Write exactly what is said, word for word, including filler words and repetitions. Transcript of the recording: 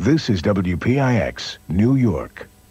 This is W P I X, New York.